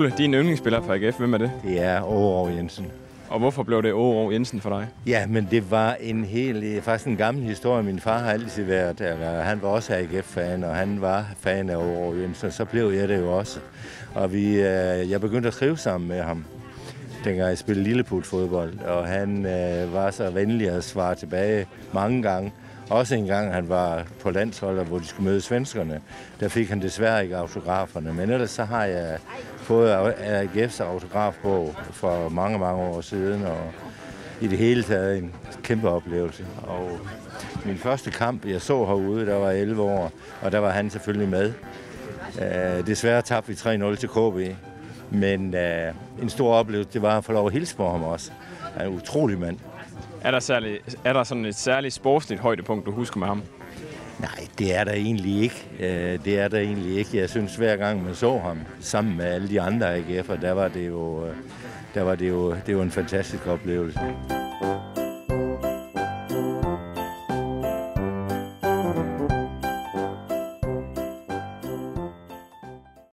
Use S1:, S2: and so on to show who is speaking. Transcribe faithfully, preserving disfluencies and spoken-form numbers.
S1: Ole, din yndlingsspiller for A G F, hvem er det?
S2: Det er Aage Jensen.
S1: Og hvorfor blev det Aage Jensen for dig?
S2: Ja, men det var en helt, faktisk en gammel historie. Min far har altid været der. Han var også A G F-fan, og han var fan af Aage Jensen, og så blev jeg det jo også. Og vi, jeg begyndte at skrive sammen med ham, dengang jeg spillede lilleput-fodbold, og han øh, var så venlig at svare tilbage mange gange. Også en gang, han var på landsholdet, hvor de skulle møde svenskerne. Der fik han desværre ikke autograferne, men ellers så har jeg fået A G F's autografbog for mange, mange år siden, og i det hele taget en kæmpe oplevelse. Og min første kamp, jeg så herude, der var elleve år, og der var han selvfølgelig med. Uh, desværre tabte vi tre nul til K B, men uh, en stor oplevelse, det var at få lov at hilse på ham også. Han er en utrolig mand.
S1: Er der, særlig, er der sådan et særligt sportsligt højdepunkt, du husker med ham?
S2: Nej, det er der egentlig ikke. Uh, det er der egentlig ikke. Jeg synes, hver gang man så ham sammen med alle de andre A G F'er, der var det jo, uh, der var det jo, det var en fantastisk oplevelse.